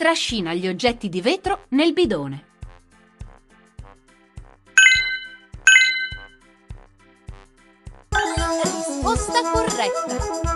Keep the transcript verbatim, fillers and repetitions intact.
Trascina gli oggetti di vetro nel bidone. Risposta corretta.